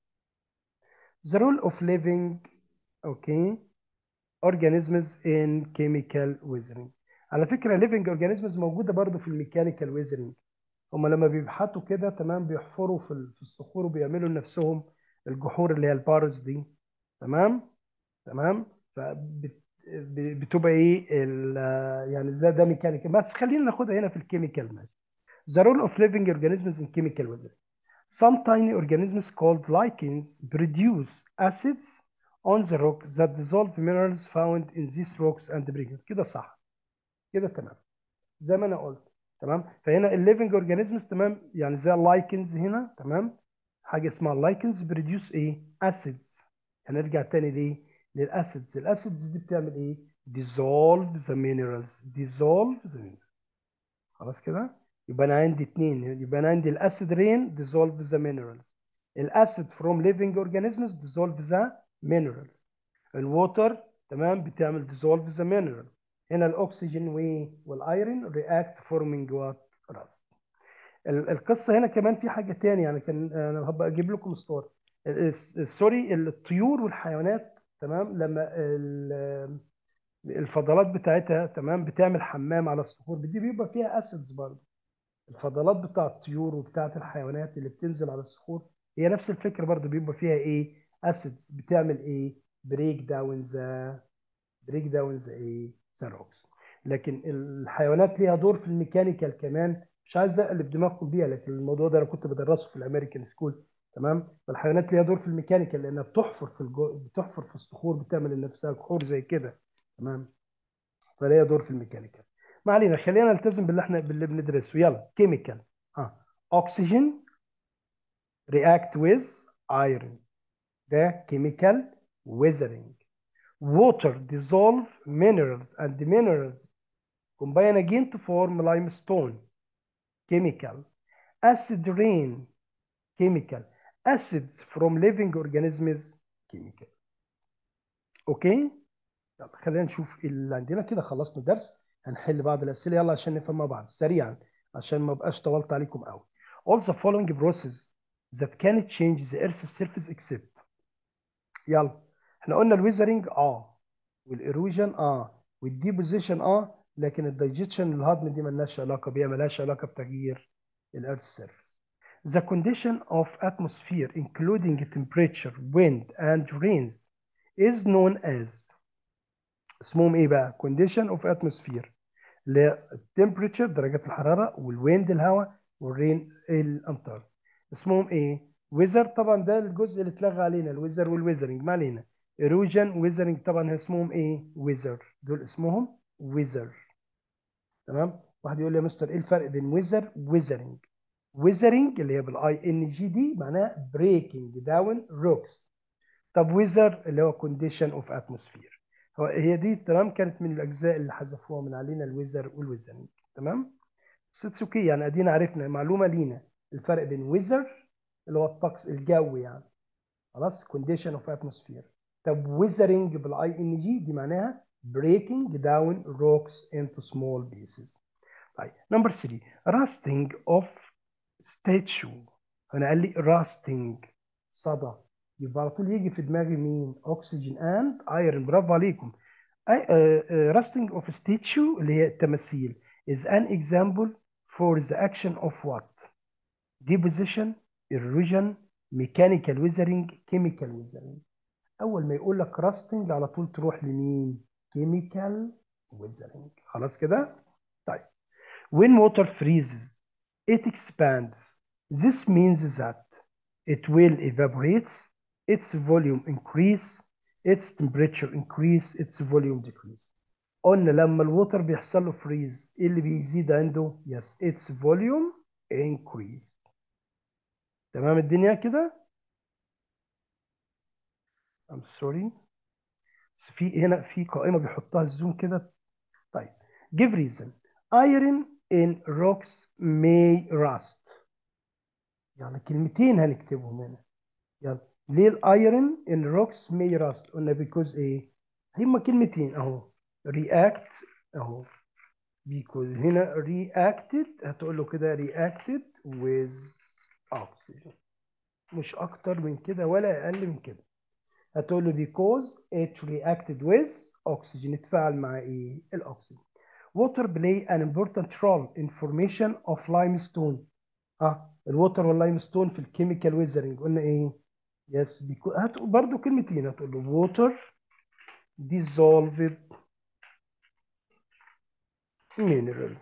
The role of living okay organisms in chemical weathering. على فكرة living organisms موجودة برضو في الميكانيكال weathering. هم لما بيبحثوا كده تمام بيحفروا في ال- في الصخور وبيعملوا لنفسهم الجحور اللي هي الباروز دي. تمام تمام. فبتبقى ايه ال- يعني زي ده ميكانيكال، بس خلينا ناخدها هنا في الكيميكال ماشي. The role of living organisms in chemical weathering. Some tiny organisms called lichens produce acids on the rock that dissolve minerals found in these rocks and break them. كده صح، كده تمام زي ما انا قلت. تمام. فهنا الليفنج اورجانيزمز تمام يعني زي اللايكنز هنا. تمام. حاجه اسمها اللايكنز بروديوس ايه؟ اسيدز. هنرجع تاني ليه؟ للاسيدز. الاسيدز دي بتعمل ايه؟ dissolve the minerals dissolve the minerals. خلاص كده. يبقى انا عندي اتنين، يبقى انا عندي الاسيد رين dissolve the minerals، الاسيد from living organisms dissolve the minerals، الووتر تمام بتعمل dissolve the mineral. هنا الاكسجين والايرون react forming what rust. القصه هنا كمان في حاجه تانية، يعني كان انا هبقى اجيب لكم صور. سوري، الطيور والحيوانات تمام لما ال- الفضلات بتاعتها تمام بتعمل حمام على الصخور دي بيبقى فيها اسيدز برضه. الفضلات بتاع الطيور وبتاعت الحيوانات اللي بتنزل على الصخور هي نفس الفكره برضو، بيبقى فيها ايه؟ اسيدز بتعمل ايه؟ بريك داون ذا بريك داون ذا ايه؟ ذا روكس. لكن الحيوانات ليها دور في الميكانيكال كمان، مش عايز اقلب دماغكم بيها، لكن الموضوع ده انا كنت بدرسه في الامريكان سكول. تمام. فالحيوانات ليها دور في الميكانيكال لانها بتحفر في الجو... بتحفر في الصخور، بتعمل لنفسها جحور زي كده. تمام. فليها دور في الميكانيكال. ما علينا، خلينا نلتزم باللي احنا باللي بندرسه. يلا كيميكال. اه oxygen react with iron، ده chemical weathering. Water dissolve minerals and the minerals combine again to form limestone، chemical. Acid rain، chemical. Acids from living organisms، chemical. اوكي. يلا خلينا نشوف اللي عندنا كده. خلصنا درس، هنحل بعض الأسئلة يلا عشان نفهم مع بعض سريعا عشان ما بقاش طولت عليكم قوي. All the following processes that can change the Earth's surface except. يلا احنا قلنا الويزرنج اه، والايروجن اه، والديبوزيشن اه، لكن الدايجيشن الهضم دي ملناش علاقة بيها، ملهاش علاقة بتغيير الأرث سيرفيس. The condition of atmosphere including temperature, wind and rains is known as. اسمهم ايه بقى؟ condition of atmosphere اللي هي التمبريتشر درجات الحراره، والويند الهواء، والرين الامطار. اسمهم ايه؟ ويزر طبعا ده الجزء اللي اتلغى علينا، الويزر والويزرنج ما علينا. ايروجن ويزرنج طبعا اسمهم ايه؟ ويزر، دول اسمهم ويزر. تمام. واحد يقول لي يا مستر ايه الفرق بين ويزر ويزرنج؟ ويزرنج اللي هي بالاي ان جي دي معناها بريكنج داون روكس. طب ويزر اللي هو كونديشن اوف اتموسفير. هو هي دي تمام، كانت من الاجزاء اللي حذفوها من علينا الويزر والويزرنج. تمام. بس اتس اوكي، يعني ادينا عرفنا معلومه لينا الفرق بين ويزر اللي هو الطقس الجو يعني، خلاص كونديشن اوف اتموسفير. طب ويزرنج بالاي ان جي دي معناها breaking down rocks into small pieces. طيب نمبر ثلاثة rusting of statue. هنا قال لي rusting صدى يبقى على طول يجي في دماغي مين؟ أكسجين أند أيرون. برافو عليكم. Rusting of statue اللي هي التماثيل is an example for the action of what? Deposition, erosion, mechanical weathering, chemical weathering. أول ما يقول لك rusting على طول تروح لمين؟ chemical weathering. خلاص كده؟ طيب. When water freezes, it expands. This means that it will evaporate, its volume increase, its temperature increase, its volume decrease. قلنا لما الووتر بيحصل له فريز ايه اللي بيزيد عنده؟ يس its volume increase. تمام الدنيا كده؟ I'm sorry. في هنا في قائمة بيحطها الزوم كده. طيب. Give reason. Iron in rocks may rust. يعني كلمتين هنكتبهم هنا. يلا. ليه الايرون in rocks may rust؟ قلنا because ايه؟ هما كلمتين اهو. react اهو. because هنا reacted هتقول له كده reacted with oxygen. مش اكتر من كده ولا اقل من كده. هتقول له because it reacted with oxygen. اتفاعل مع ايه؟ الاكسجين. water play an important role in formation of limestone. اه الووتر واللايمستون في الكيميكال ويزرنج قلنا ايه؟ يس بيكون هتقول برضه كلمتين. هتقول له water dissolved minerals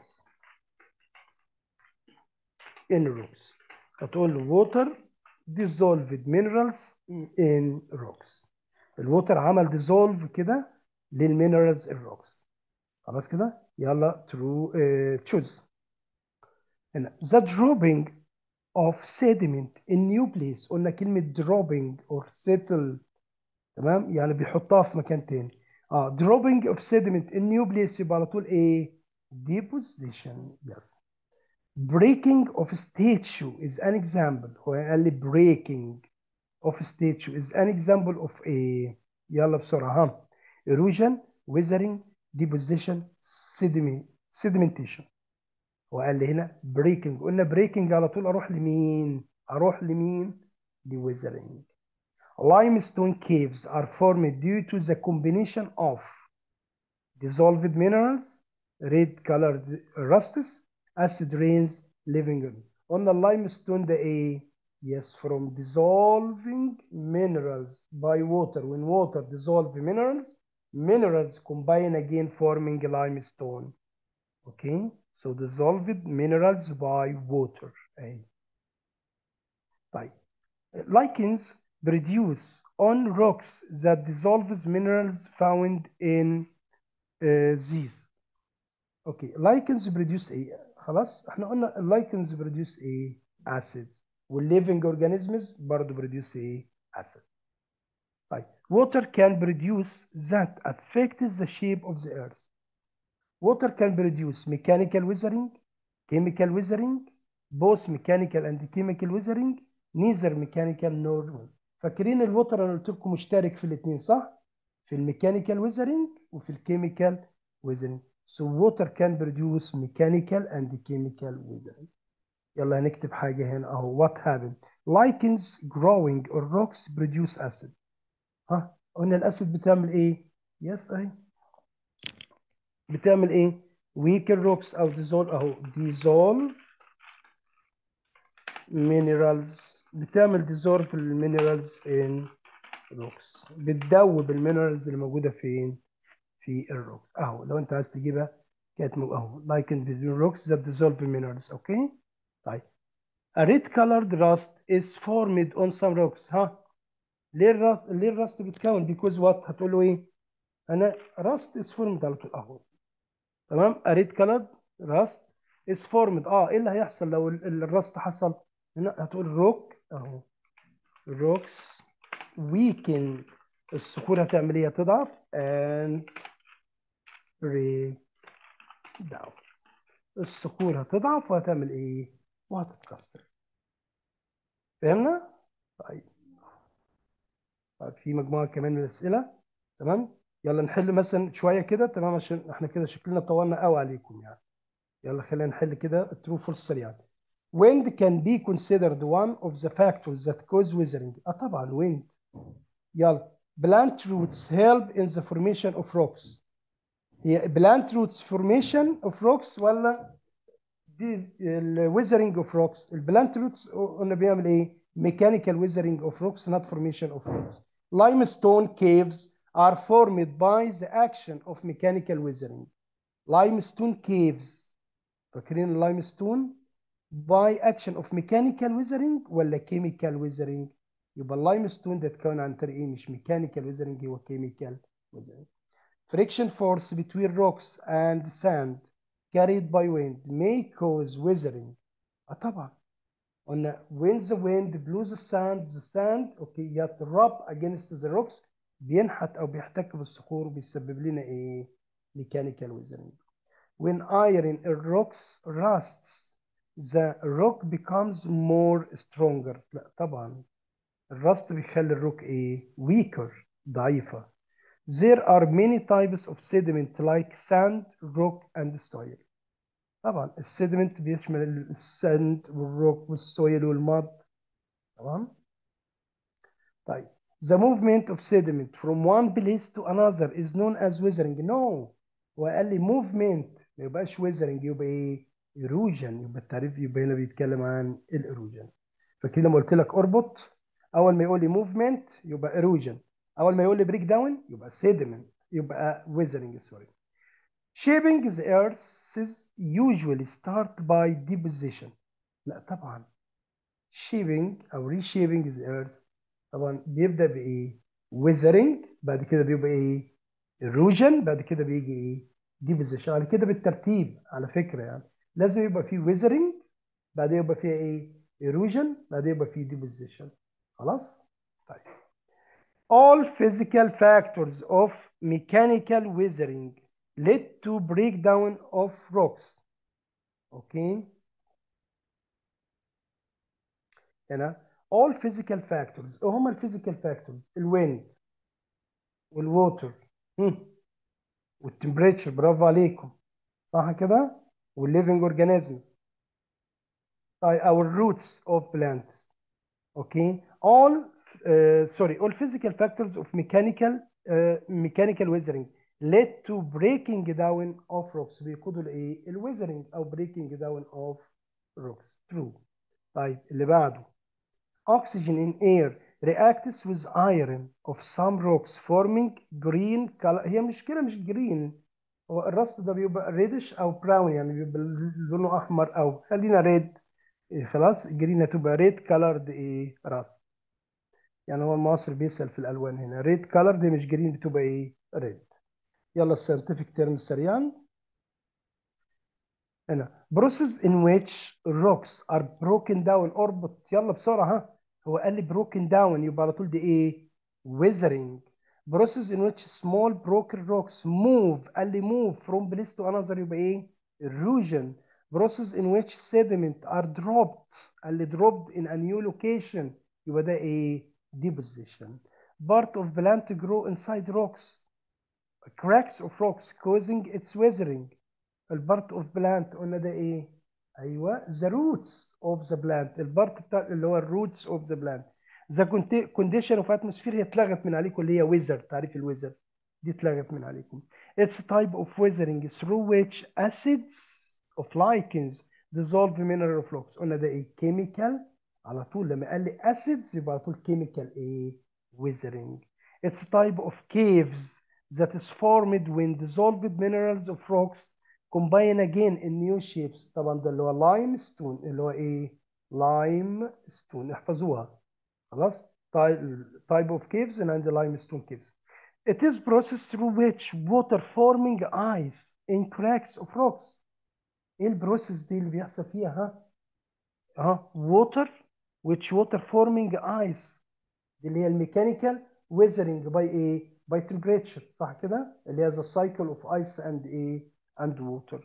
in rocks. هتقول له water dissolved minerals in rocks. الووتر عمل ديزولف كده للمينرالز الروكس. خلاص كده؟ يلا ترو تشوز. هنا the dropping of sediment in new place. قلنا كلمة dropping or settle. تمام؟ يعني بيحطها في مكان تاني. اه dropping of sediment in new place يبقى على طول ايه؟ deposition. yes. breaking of statue is an example. هو قال لي breaking of statue is an example of a. يلا بسرعة ها. erosion, weathering, deposition, sediment, sedimentation. هو قال لي هنا breaking. قلنا breaking على طول اروح لمين؟ اروح لمين؟ لweathering. Limestone caves are formed due to the combination of dissolved minerals, red colored rusts, acid rains, living. قلنا اللايمستون ده ايه؟ Yes, from dissolving minerals by water. When water dissolve minerals, minerals combine again forming limestone. Okay, so dissolved minerals by water. أي. طيب. Lichens produce on rocks that dissolves minerals found in uh, these. اوكي لايكنز بروديوس ايه؟ خلاص احنا قلنا اللايكنز بروديوس ايه؟ اسيدز. والليفنج اورجانيزمز برضه بروديوس ايه؟ اسيد. طيب water can produce that affects the shape of the earth. water can produce mechanical weathering, chemical weathering, both mechanical and chemical weathering, neither mechanical nor wind. فاكرين الوتر انا قلت لكم مشترك في الاثنين صح؟ في الميكانيكال ويزرنج وفي الكيميكال ويزرنج. So water can produce mechanical and chemical weathering. يلا هنكتب حاجة هنا اهو. What happened? Lichens growing on rocks produce acid. ها قلنا الاسيد بتعمل ايه؟ يس اهي. بتعمل ايه؟ weaken rocks او dissolve اهو. dissolve minerals. بتعمل dissolve المينرالز in rocks. بتدوب المينرالز اللي موجودة فين؟ في الروكس اهو. لو انت عايز تجيبها كانت اهو lichen between rocks that dissolve minerals. اوكي طيب. a red colored rust is formed on some rocks. ها ليه الرست ليه الرست بيتكون؟ because what؟ هتقول له ايه؟ انا rust is formed على طول اهو. تمام. a red colored rust is formed. اه ايه اللي هيحصل لو الرست حصل؟ هنا هتقول روك اهو. rocks weaken. الصخور هتعمل ايه؟ هتضعف and break down. الصخور هتضعف وهتعمل ايه؟ وهتتكسر. فهمنا؟ طيب. طيب في مجموعة كمان من الأسئلة. تمام؟ يلا نحل مثلا شوية كده. تمام عشان احنا كده شكلنا طولنا قوي عليكم يعني. يلا خلينا نحل كده الترو فولس سريعا. Wind can be considered one of the factors that cause weathering. اه طبعا wind يلا. plant roots help in the formation of rocks. هي plant roots formation of rocks ولا دي ال weathering of rocks؟ البلانت روتس قلنا بيعمل ايه؟ mechanical weathering of rocks not formation of rocks. limestone caves are formed by the action of mechanical weathering. limestone caves فاكرين اللايمستون by action of mechanical weathering ولا chemical weathering؟ يبقى اللايمستون ده اتكون عن طريق ايه؟ مش mechanical weathering، هو chemical weathering. friction force between rocks and sand carried by wind may cause weathering. اه طبعا قلنا when the wind blows the sand the sand اوكي يترب against the rocks بينحت او بيحتك بالصخور وبيسبب لنا ايه؟ mechanical weathering. when iron in rocks rusts the rock becomes more stronger. لا طبعا الرست بيخلي الروك ايه؟ weaker ضعيفة. There are many types of sediment like sand, rock and soil. طبعا السيدمنت بيشمل الساند والروك والسويل والمud. تمام. طيب the movement of sediment from one place to another is known as weathering. no وقال لي movement ما يبقاش weathering، يبقى ايه؟ erosion. يبقى التعريف يبقى هنا بيتكلم عن الايروجن. فكده لما قلت لك اربط، اول ما يقول لي movement يبقى erosion، اول ما يقول لي break down يبقى sediment، يبقى weathering. سوري. shaping the earth usually start by deposition. لا طبعا shaping او reshaping the earth طبعا بيبدأ بإيه؟ weathering، بعد كده بيبقى إيه؟ erosion، بعد كده بيجي إيه؟ deposition. على كده بالترتيب على فكرة، يعني لازم يبقى فيه weathering، بعدين يبقى فيها إيه؟ erosion، بعدين يبقى فيه deposition. خلاص؟ طيب. all physical factors of mechanical weathering lead to breakdown of rocks. اوكي هنا all physical factors، ايه هم الفيزيكال فاكتورز؟ الويند والووتر والتمبريتشر، برافو عليكم صح كده، والليفنج اورجانيزمز. طيب او الروتس اوف بلانتس. اوكي all uh, sorry all physical factors of mechanical uh, mechanical weathering led to breaking down of rocks. بيقودوا لايه؟ الويزرنج او breaking down of rocks. true. طيب اللي بعده oxygen in air reacts with iron of some rocks forming green color. هي مشكلة مش جرين، هو الرص ده بيبقى ريدش او براون، يعني بيبقى لونه احمر، او خلينا ريد. إيه خلاص جرين هتبقى ريد كالرد ايه؟ رص. يعني هو المصري بيسأل في الالوان هنا ريد كالر دي مش جرين، بتبقى ايه؟ ريد. يلا الساينتفك تيرم سريعا هنا process in which rocks are broken down. اربط يلا بسرعة ها. هو قال لي broken down يبقى على طول دي ايه؟ weathering. process in which small broken rocks move، قال لي move from place to another يبقى ايه؟ erosion. process in which sediment are dropped، قال لي dropped in a new location يبقى ده ايه؟ deposition. part of plant grow inside rocks، cracks of rocks causing its weathering. البارت اوف بلانت قلنا ده ايه؟ ايوه ذا روتس اوف ذا بلانت، البارت بتاع اللي هو الروتس اوف ذا بلانت. ذا كونديشن اوف اتموسفير هي اتلغت من عليكم، اللي هي ويزر، تعريف الويزر دي اتلغت من عليكم. اتس تايب اوف ويزرنج through which acids of lichens dissolve mineral flux. قلنا ده ايه؟ كيميكال. على طول لما قال لي acids يبقى على طول كيميكال ايه؟ ويزرنج. اتس تايب اوف caves that is formed when dissolved minerals of rocks combine again in new shapes. طبعا ده اللي هو لايم ستون، اللي هو ايه؟ لايم ستون، احفظوها خلاص. type of caves and the limestone caves. It is process through which water forming ice in cracks of rocks. ايه البروسيس دي اللي بيحصل فيها ها؟ اه water which water forming ice دي اللي هي الميكانيكال weathering by ايه؟ by temperature صح كده؟ اللي هي the cycle of ice and ايه؟ and water.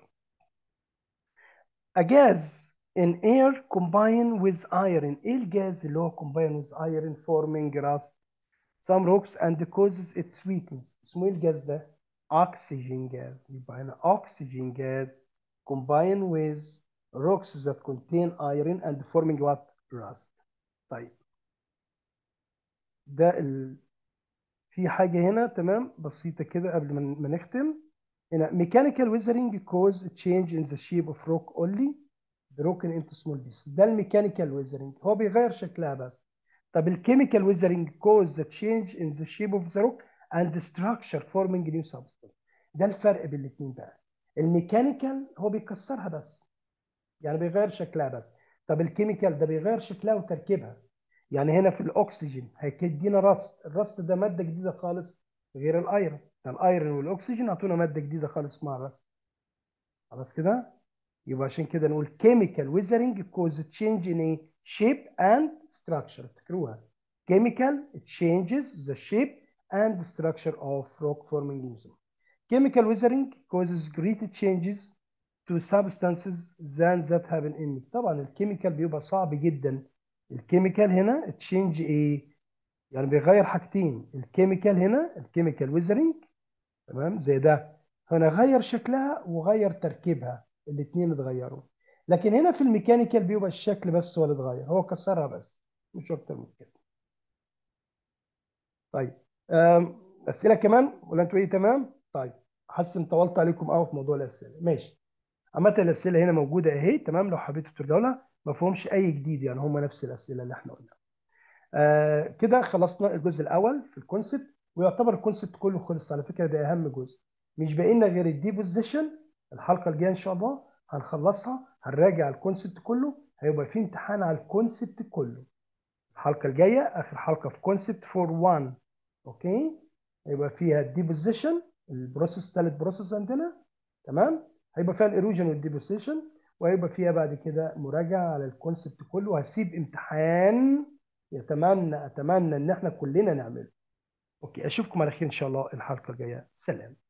A gas in air combine with iron. ايه الجاز اللي هو combine with iron forming rust some rocks and causes its weakness؟ اسمه ايه الجاز ده؟ oxygen gas. يبقى هنا oxygen gas combine with rocks that contain iron and forming what? rust. طيب ده ال... في حاجه هنا تمام بسيطه كده قبل ما ما نختم. هنا mechanical weathering cause a change in the shape of rock only broken into small pieces. ده الميكانيكال ويزرنج، هو بيغير شكلها بس. طب الكيميكال ويزرنج cause the change in the shape of the rock and the structure forming new substance. ده الفرق بين الاثنين بقى. الميكانيكال هو بيكسرها بس، يعني بيغير شكلها بس. طب الكيميكال ده بيغير شكلها وتركيبها. يعني هنا في الاكسجين هيدينا رست، الرست ده ماده جديده خالص غير الايرون. ده الايرون والاكسجين اعطونا ماده جديده خالص مع الرست. خلاص كده. يبقى عشان كده نقول chemical weathering cause change in a shape and structure. افتكروها. chemical changes the shape and structure of rock forming mechanism. Chemical weathering causes greater changes to substances than that happen in. طبعا الكيميكال بيبقى صعب جدا. الكيميكال هنا تشينج ايه؟ يعني بيغير حاجتين. الكيميكال هنا الكيميكال ويزرنج تمام زي ده، هنا غير شكلها وغير تركيبها، الاثنين اتغيروا. لكن هنا في الميكانيكال بيبقى الشكل بس هو اللي اتغير، هو كسرها بس، مش اكتر من كده. طيب أم، اسئله كمان ولا انتوا ايه تمام؟ طيب حاسس ان طولت عليكم قوي في موضوع الاسئله. ماشي. عامة الأسئلة هنا موجودة أهي تمام، لو حبيتوا ترجعوا لها ما فيهمش أي جديد، يعني هم نفس الأسئلة اللي احنا قلناها. آه كده خلصنا الجزء الأول في الكونسبت، ويعتبر الكونسبت كله خلص على فكرة، ده أهم جزء. مش باقي لنا غير الديبوزيشن. الحلقة الجاية إن شاء الله هنخلصها، هنراجع الكونسبت كله، هيبقى في امتحان على الكونسبت كله. الحلقة الجاية آخر حلقة في كونسبت فور واحد. أوكي. هيبقى فيها الديبوزيشن، البروسيس، ثالث بروسيس عندنا تمام. هيبقى فيها الايروجن والديبوزيشن، وهيبقى فيها بعد كده مراجعه على الكونسبت كله، وهسيب امتحان يتمنى اتمنى ان احنا كلنا نعمله. اوكي اشوفكم على خير ان شاء الله الحلقه الجايه. سلام.